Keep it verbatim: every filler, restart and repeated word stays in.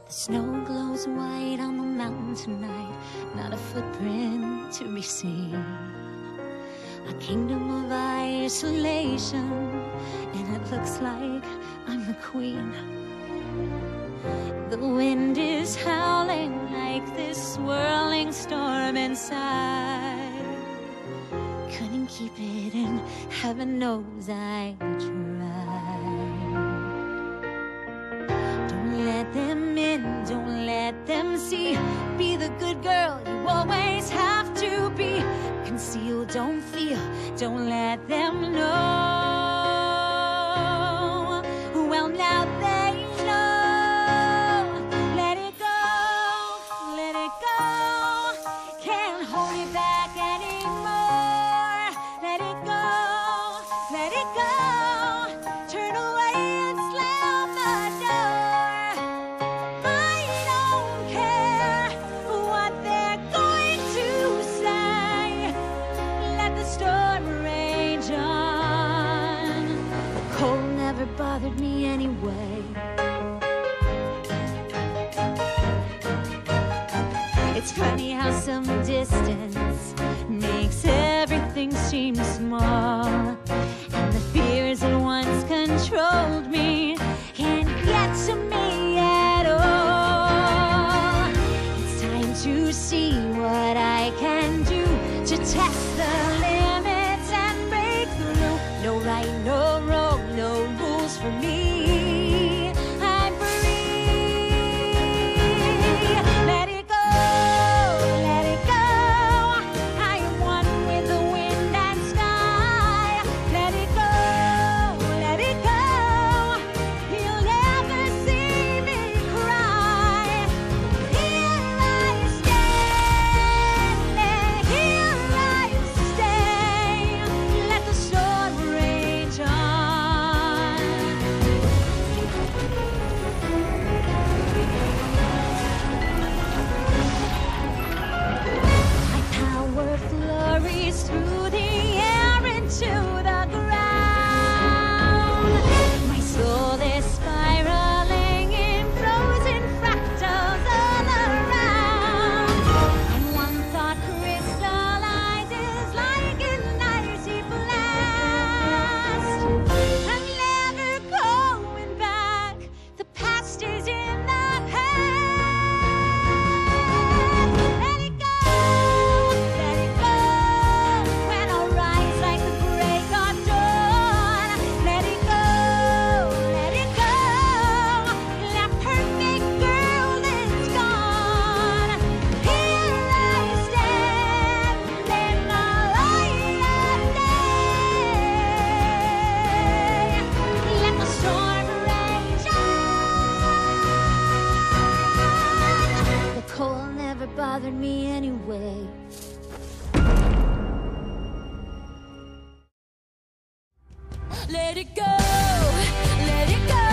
The snow glows white on the mountain tonight, not a footprint to be seen. A kingdom of isolation, and it looks like I'm the queen. The wind is howling like this swirling storm inside. Couldn't keep it in, heaven knows I tried. Don't let them in, don't let them see. Be the good girl you always have to be. Conceal, don't feel, don't let them know. Well, now they know. Let it go, let it go. Can't hold it back anymore. Let it go, let it go. Turn away and slam the door. I don't care what they're going to say. Let the storm rage on. The cold never bothered me anyway. It's funny how some distance makes everything seem small, and the fears that once controlled me can't get to me at all. It's time to see what I can do to test the limits and break through. No right, no wrong, no rules for me. I'm free. Let it go, let it go. I am one with the wind and sky. Let it go, let it go. You'll never see me cry. Here I stand, and here I stay. Let the storm rage on. My power flurries through the air into the ground. My soul is spiraling in frozen fractals all around. And one thought crystallizes like an icy blast. I'm never going back. The past is in the past. Let it go, let it go. When I rise like the break of dawn. Let it go, let it go. That perfect girl is gone. Here I stand in the light of day. Let the storm rage on. The cold never bothered me anyway. Let it go, let it go.